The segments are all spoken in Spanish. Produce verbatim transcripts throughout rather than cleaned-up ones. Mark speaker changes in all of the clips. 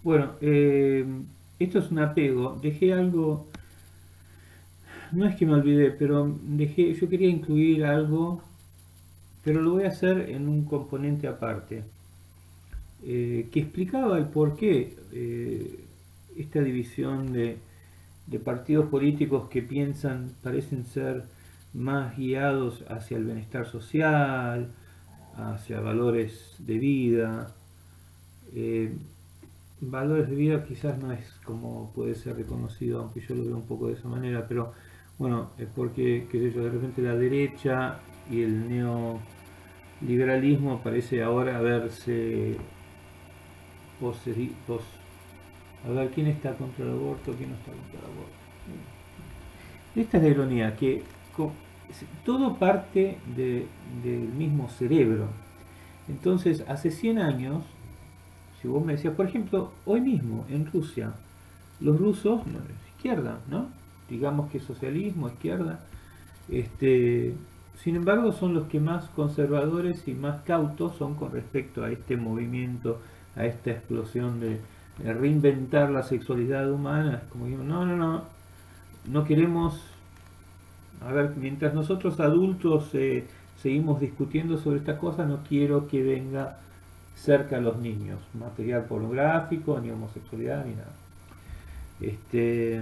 Speaker 1: Bueno, eh, esto es un apego. Dejé algo, no es que me olvidé, pero dejé, yo quería incluir algo, pero lo voy a hacer en un componente aparte, eh, que explicaba el por qué eh, esta división de, de partidos políticos que piensan, parecen ser más guiados hacia el bienestar social, hacia valores de vida. Eh, valores de vida quizás no es como puede ser reconocido, aunque yo lo veo un poco de esa manera, pero bueno, es porque, qué sé yo, de repente la derecha y el neoliberalismo parece ahora verse pos, pos, a ver quién está contra el aborto, quién no está contra el aborto. Esta es la ironía, que todo parte de, del mismo cerebro. Entonces, hace cien años, si vos me decías, por ejemplo, hoy mismo en Rusia, los rusos, no, izquierda, ¿no? Digamos que socialismo, izquierda, este, sin embargo son los que más conservadores y más cautos son con respecto a este movimiento, a esta explosión de, de reinventar la sexualidad humana. Como digo, no, no, no, no queremos, a ver, mientras nosotros adultos eh, seguimos discutiendo sobre esta cosa, no quiero que venga cerca a los niños, material pornográfico, ni homosexualidad, ni nada. Este,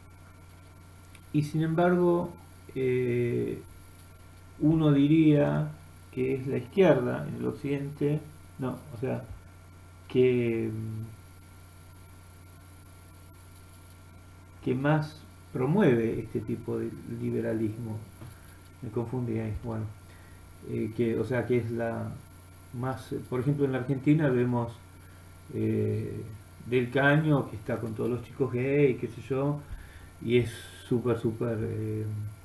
Speaker 1: y sin embargo, eh, uno diría que es la izquierda en el occidente, no, o sea, que, que más promueve este tipo de liberalismo. Me confundí ahí, bueno, eh, que, o sea, que es la más, por ejemplo, en la Argentina vemos eh, Del Caño, que está con todos los chicos gay, qué sé yo, y es súper, súper eh,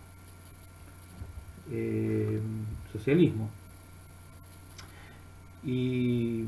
Speaker 1: eh, socialismo. Y,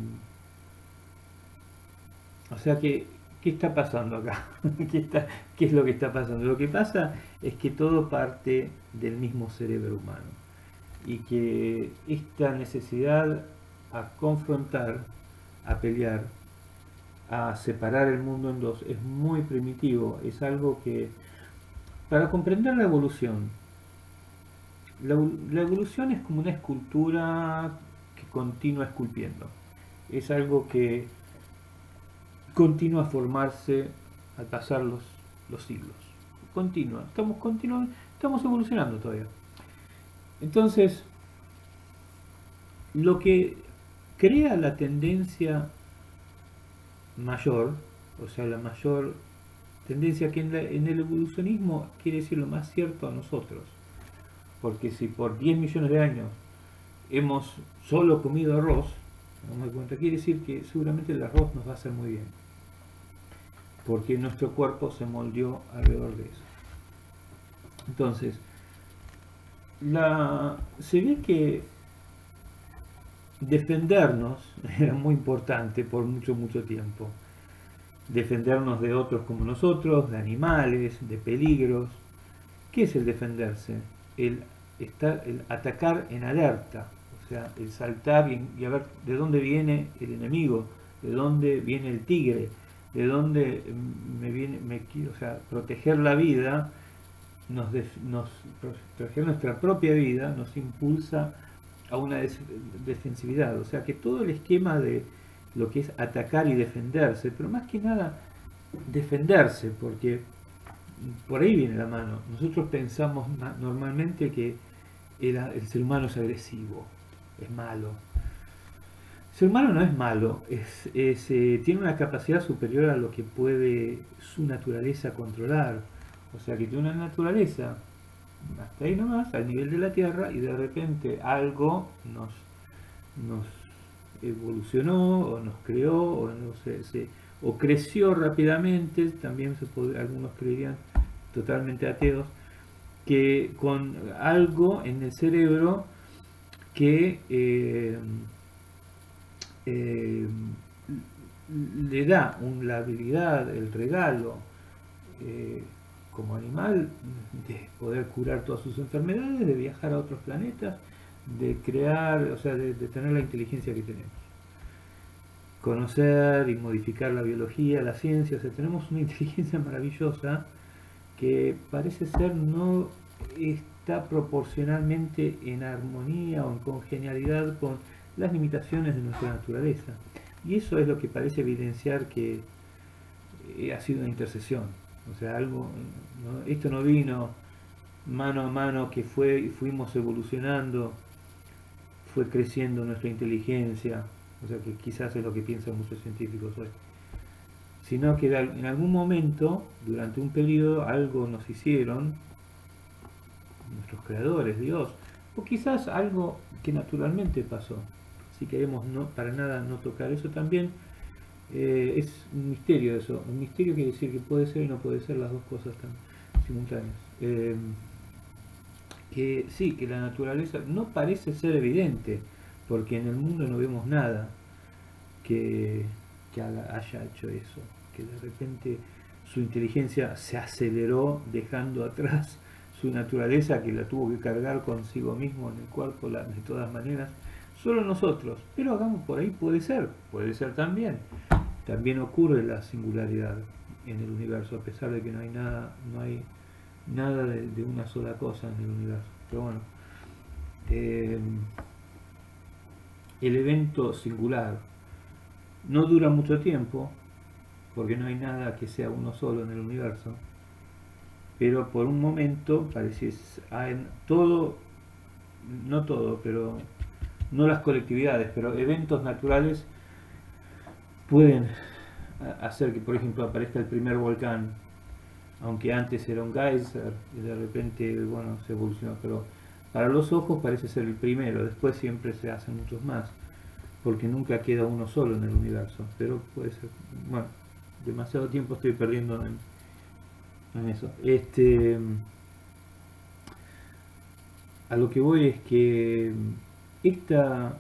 Speaker 1: o sea que, ¿qué está pasando acá? ¿Qué, está, ¿Qué es lo que está pasando? Lo que pasa es que todo parte del mismo cerebro humano y que esta necesidad a confrontar, a pelear, a separar el mundo en dos es muy primitivo, es algo que, para comprender la evolución, la, la evolución es como una escultura que continúa esculpiendo, es algo que continúa a formarse al pasar los, los siglos, continúa, estamos, continu, estamos evolucionando todavía. Entonces, lo que crea la tendencia mayor, o sea, la mayor tendencia que en, la, en el evolucionismo quiere decir lo más cierto a nosotros, porque si por diez millones de años hemos solo comido arroz, nos cuenta, quiere decir que seguramente el arroz nos va a hacer muy bien, porque nuestro cuerpo se moldeó alrededor de eso. Entonces, la, se ve que defendernos era muy importante por mucho, mucho tiempo. Defendernos de otros como nosotros, de animales, de peligros. ¿Qué es el defenderse? El, estar, el atacar en alerta, o sea, el saltar y, y a ver de dónde viene el enemigo, de dónde viene el tigre, de dónde me viene, me, o sea, proteger la vida, nos, nos, proteger nuestra propia vida nos impulsa a una defensividad, o sea que todo el esquema de lo que es atacar y defenderse, pero más que nada defenderse, porque por ahí viene la mano. Nosotros pensamos normalmente que el, el ser humano es agresivo, es malo. El ser humano no es malo, es, es, eh, tiene una capacidad superior a lo que puede su naturaleza controlar, o sea que tiene una naturaleza hasta ahí nomás, al nivel de la Tierra, y de repente algo nos, nos evolucionó, o nos creó, o, no sé, se, o creció rápidamente, también se puede, algunos creerían totalmente ateos, que con algo en el cerebro que eh, eh, le da un, la habilidad, el regalo, eh, como animal, de poder curar todas sus enfermedades, de viajar a otros planetas, de crear, o sea, de, de tener la inteligencia que tenemos. conocer y modificar la biología, la ciencia. O sea, tenemos una inteligencia maravillosa que parece ser no está proporcionalmente en armonía o en congenialidad con las limitaciones de nuestra naturaleza. Y eso es lo que parece evidenciar que eh, ha sido una intercesión. O sea, algo, ¿no? Esto no vino mano a mano, que fue, fuimos evolucionando, fue creciendo nuestra inteligencia, o sea que quizás es lo que piensan muchos científicos hoy, sino que en algún momento, durante un periodo, algo nos hicieron nuestros creadores, Dios, o quizás algo que naturalmente pasó. Si queremos no, para nada no tocar eso también, eh, es un misterio eso. Un misterio quiere decir que puede ser y no puede ser las dos cosas tan simultáneas. Eh, que sí, que la naturaleza no parece ser evidente, porque en el mundo no vemos nada que, que haya hecho eso, que de repente su inteligencia se aceleró dejando atrás su naturaleza, que la tuvo que cargar consigo mismo en el cuerpo la, de todas maneras, solo nosotros, pero hagamos por ahí, puede ser, puede ser también, también ocurre la singularidad en el universo, a pesar de que no hay nada, no hay nada de, de una sola cosa en el universo, pero bueno, eh, el evento singular no dura mucho tiempo, porque no hay nada que sea uno solo en el universo, pero por un momento pareciese todo, no todo, pero no las colectividades, pero eventos naturales pueden hacer que, por ejemplo, aparezca el primer volcán, aunque antes era un geyser y de repente, bueno, se evolucionó, pero para los ojos parece ser el primero, después siempre se hacen muchos más, porque nunca queda uno solo en el universo, pero puede ser, bueno, demasiado tiempo estoy perdiendo en, en eso. Este, a lo que voy es que esta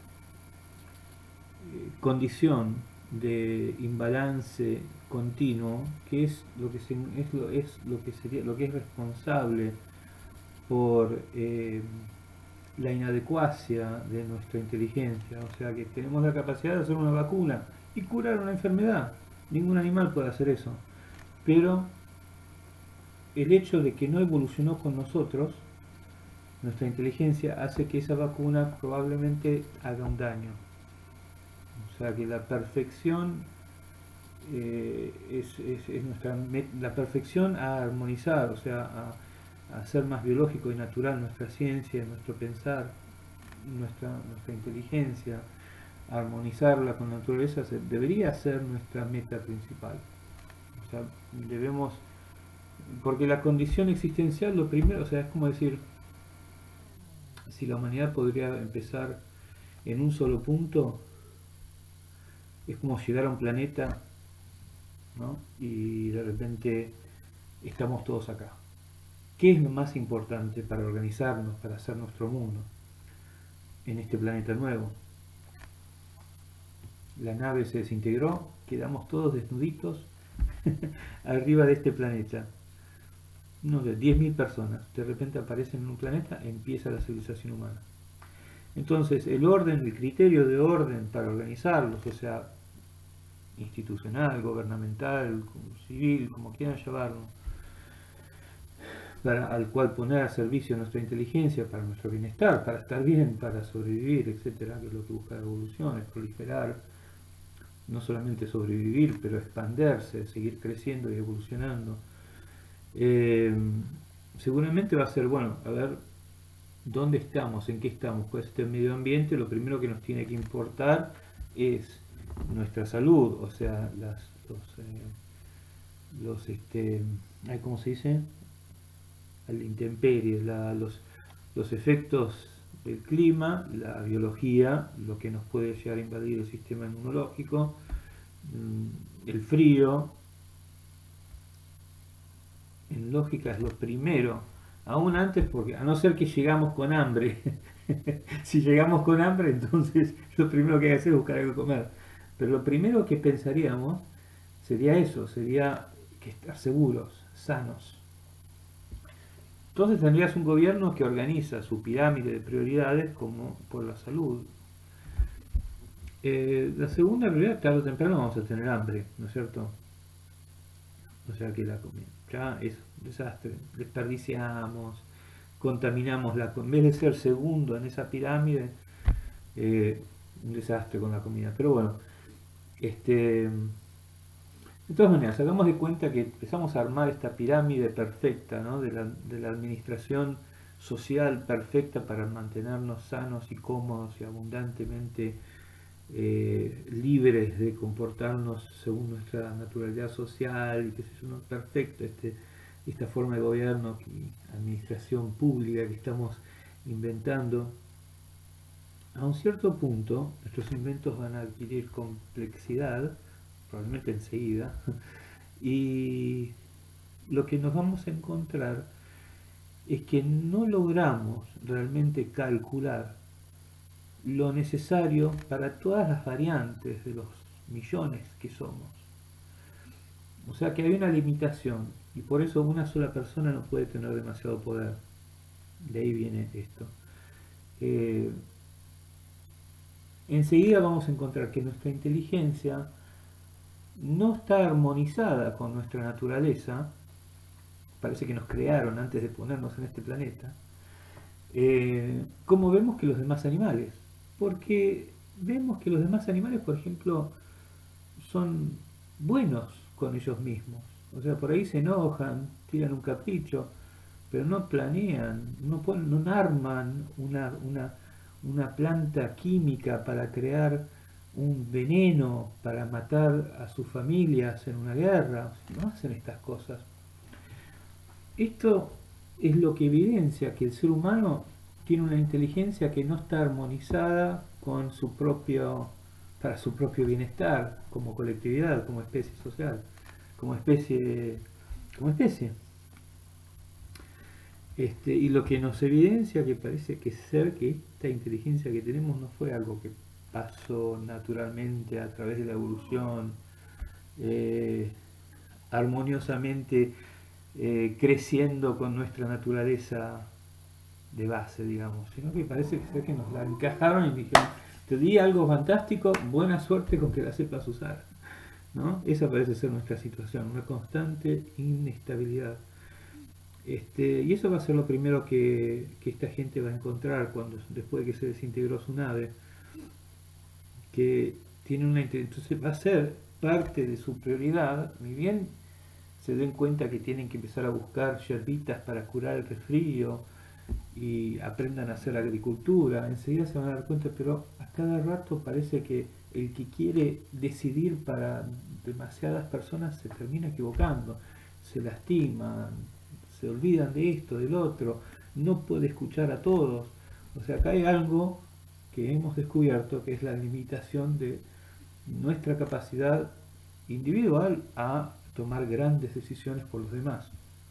Speaker 1: condición de imbalance continuo, que es lo que se, es lo es lo que sería lo que es responsable por eh, la inadecuacia de nuestra inteligencia, o sea que tenemos la capacidad de hacer una vacuna y curar una enfermedad. Ningún animal puede hacer eso, pero el hecho de que no evolucionó con nosotros, nuestra inteligencia, hace que esa vacuna probablemente haga un daño. O sea que la perfección eh, es, es, es nuestra la perfección a armonizar, o sea, a, a hacer más biológico y natural nuestra ciencia, nuestro pensar, nuestra, nuestra inteligencia, a armonizarla con la naturaleza, se, debería ser nuestra meta principal. O sea, debemos, porque la condición existencial, lo primero, o sea, es como decir, si la humanidad podría empezar en un solo punto, es como llegar a un planeta, ¿no? Y de repente estamos todos acá. ¿Qué es lo más importante para organizarnos, para hacer nuestro mundo en este planeta nuevo? La nave se desintegró, quedamos todos desnuditos arriba de este planeta. No sé, diez mil personas de repente aparecen en un planeta, empieza la civilización humana. Entonces, el orden, el criterio de orden para organizarlos, o sea, institucional, gubernamental, civil, como quieran llamarlo, para, al cual poner a servicio nuestra inteligencia para nuestro bienestar, para estar bien, para sobrevivir, etcétera, que es lo que busca la evolución, es proliferar, no solamente sobrevivir, pero expandirse, seguir creciendo y evolucionando. Eh, seguramente va a ser, bueno, a ver, ¿dónde estamos? ¿En qué estamos? Pues este medio ambiente, lo primero que nos tiene que importar es nuestra salud, o sea, las, los, eh, los este, ¿cómo se dice? La intemperie, la, los, los efectos del clima, la biología, lo que nos puede llegar a invadir el sistema inmunológico, el frío. En lógica es lo primero, aún antes, porque a no ser que llegamos con hambre, si llegamos con hambre, entonces lo primero que hay que hacer es buscar algo que comer. Pero lo primero que pensaríamos sería eso, sería que estar seguros, sanos. Entonces tendrías un gobierno que organiza su pirámide de prioridades como por la salud. Eh, la segunda realidad, tarde o temprano vamos a tener hambre, ¿no es cierto? O sea que la comida ya es un desastre, desperdiciamos, contaminamos la comida, en vez de ser segundo en esa pirámide, eh, un desastre con la comida. Pero bueno, este, de todas maneras, hagamos de cuenta que empezamos a armar esta pirámide perfecta, ¿no? de, la, de la administración social perfecta para mantenernos sanos y cómodos y abundantemente eh, libres de comportarnos según nuestra naturalidad social y qué sé yo, ¿no? Perfecto, este, esta forma de gobierno y administración pública que estamos inventando. A un cierto punto, nuestros inventos van a adquirir complejidad, probablemente enseguida, y lo que nos vamos a encontrar es que no logramos realmente calcular lo necesario para todas las variantes de los millones que somos. O sea que hay una limitación y por eso una sola persona no puede tener demasiado poder. De ahí viene esto. Eh, enseguida vamos a encontrar que nuestra inteligencia no está armonizada con nuestra naturaleza. Parece que nos crearon antes de ponernos en este planeta. Eh, como vemos que los demás animales. Porque vemos que los demás animales, por ejemplo, son buenos con ellos mismos. O sea, por ahí se enojan, tiran un capricho, pero no planean, no, ponen, no arman una, una, una planta química para crear un veneno para matar a sus familias en una guerra. No hacen estas cosas. Esto es lo que evidencia que el ser humano tiene una inteligencia que no está armonizada con su propio, para su propio bienestar, como colectividad, como especie social, como especie, como especie. Este, y lo que nos evidencia que parece que ser que esta inteligencia que tenemos no fue algo que pasó naturalmente a través de la evolución, eh, armoniosamente eh, creciendo con nuestra naturaleza de base, digamos, sino que parece que ser que nos la encajaron y dijeron, te di algo fantástico, buena suerte con que la sepas usar, ¿no? Esa parece ser nuestra situación, una constante inestabilidad. Este, y eso va a ser lo primero que, que esta gente va a encontrar cuando, después de que se desintegró su nave, que tiene una, entonces va a ser parte de su prioridad, muy bien se den cuenta que tienen que empezar a buscar yerbitas para curar el resfrío y aprendan a hacer agricultura, enseguida se van a dar cuenta, pero a cada rato parece que el que quiere decidir para demasiadas personas se termina equivocando, se lastiman, se olvidan de esto, del otro, no puede escuchar a todos. O sea, acá hay algo que hemos descubierto que es la limitación de nuestra capacidad individual a tomar grandes decisiones por los demás.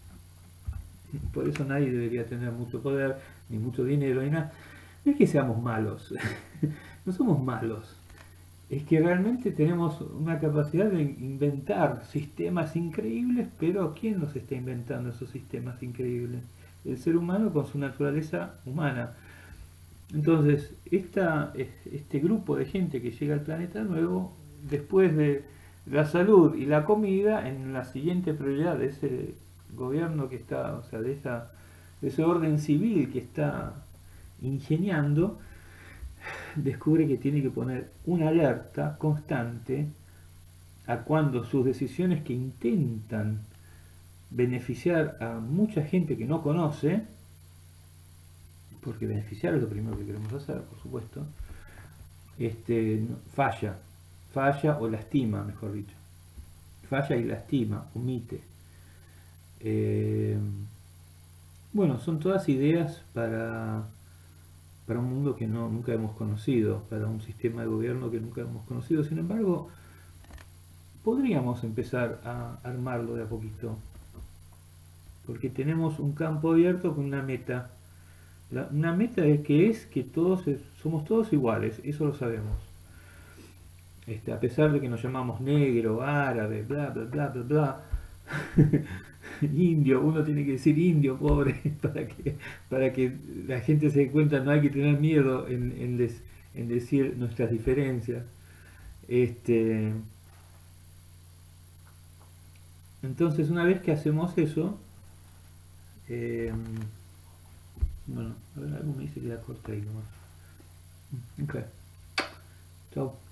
Speaker 1: Por eso nadie debería tener mucho poder, ni mucho dinero, ni nada. No es que seamos malos, no somos malos. Es que realmente tenemos una capacidad de inventar sistemas increíbles, pero ¿quién los está inventando esos sistemas increíbles? El ser humano con su naturaleza humana. Entonces, esta, este grupo de gente que llega al planeta nuevo, después de la salud y la comida, en la siguiente prioridad de ese gobierno que está, o sea, de, esa, de ese orden civil que está ingeniando, descubre que tiene que poner una alerta constante a cuando sus decisiones que intentan beneficiar a mucha gente que no conoce, porque beneficiar es lo primero que queremos hacer, por supuesto, este, falla, falla o lastima, mejor dicho, falla y lastima, omite. Eh, bueno, son todas ideas para, para un mundo que no, nunca hemos conocido, para un sistema de gobierno que nunca hemos conocido. Sin embargo, podríamos empezar a armarlo de a poquito, porque tenemos un campo abierto con una meta. La, una meta que es que todos somos todos iguales, eso lo sabemos. Este, a pesar de que nos llamamos negro, árabe, bla, bla, bla, bla, bla, indio, uno tiene que decir indio, pobre, para que, para que la gente se dé cuenta, no hay que tener miedo en, en, des, en decir nuestras diferencias. Este, entonces, una vez que hacemos eso, eh, bueno, a ver, algo me dice que la corté ahí nomás. Ok, chao.